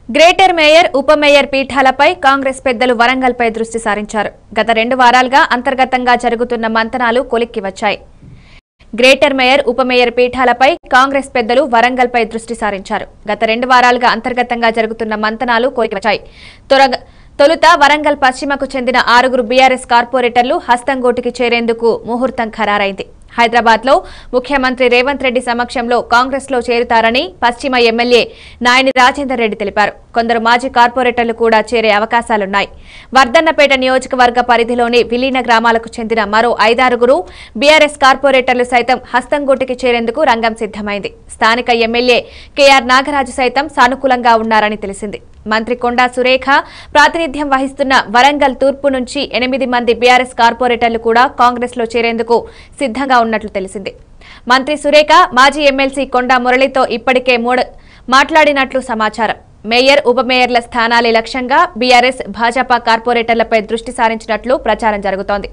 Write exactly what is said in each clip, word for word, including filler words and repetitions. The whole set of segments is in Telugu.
గ్రేటర్ మేయర్ ఉప మేయర్ పీఠాలపై కాంగ్రెస్ పెద్దలు వరంగల్పై దృష్టి సారించారు. గత రెండు వారాలుగా అంతర్గతంగా జరుగుతున్న మంతనాలు కొలిక్కి వచ్చాయి. గ్రేటర్ మేయర్ ఉప మేయర్ పీఠాలపై కాంగ్రెస్ పెద్దలు వరంగల్పై దృష్టి సారించారు. గత రెండు వారాలుగా అంతర్గతంగా జరుగుతున్న మంతనాలు కొలిక్కి వచ్చాయి. తొలుత వరంగల్ పశ్చిమకు చెందిన ఆరుగురు బీఆర్ఎస్ కార్పొరేటర్లు హస్తంగోటికి చేరేందుకు ముహూర్తం ఖరారైంది. హైదరాబాద్ లో ముఖ్యమంత్రి రేవంత్ రెడ్డి సమక్షంలో కాంగ్రెస్ లో చేరుతారని పశ్చిమ ఎమ్మెల్యే నాయని రాజేందర్ రెడ్డి తెలిపారు. కొందరు మాజీ కార్పొరేటర్లు కూడా చేరే అవకాశాలున్నాయి. వర్ధన్నపేట నియోజకవర్గ పరిధిలోని విలీన గ్రామాలకు చెందిన మరో ఐదారుగురు బీఆర్ఎస్ కార్పొరేటర్లు సైతం హస్తంగోటికి చేరేందుకు రంగం సిద్దమైంది. స్థానిక ఎమ్మెల్యే కేఆర్ నాగరాజు సైతం సానుకూలంగా ఉన్నారని తెలిసింది. మంత్రి కొండా సురేఖ ప్రాతినిధ్యం వహిస్తున్న వరంగల్ తూర్పు నుంచి ఎనిమిది మంది బీఆర్ఎస్ కార్పొరేటర్లు కూడా కాంగ్రెస్ లో చేరేందుకు సిద్ధంగా ఉన్నట్లు తెలిసింది. మంత్రి సురేఖ మాజీ ఎమ్మెల్సీ కొండా మురళితో ఇప్పటికే మూడు మాట్లాడినట్లు సమాచారం. మేయర్ ఉప మేయర్ల స్థానాలే లక్ష్యంగా బీఆర్ఎస్ భాజపా కార్పొరేటర్లపై దృష్టి సారించినట్లు ప్రచారం జరుగుతోంది.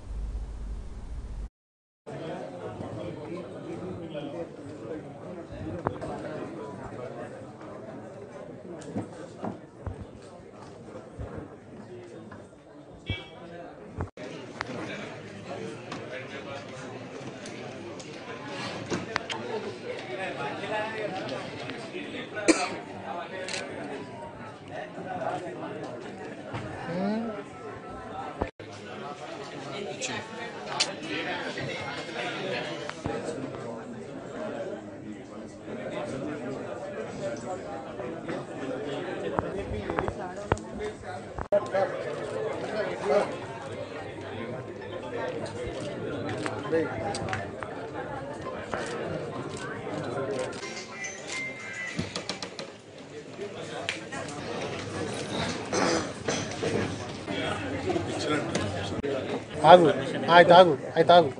ఆగు ఆಯ್ತು ఆగు ಆಯ್ತು ఆగు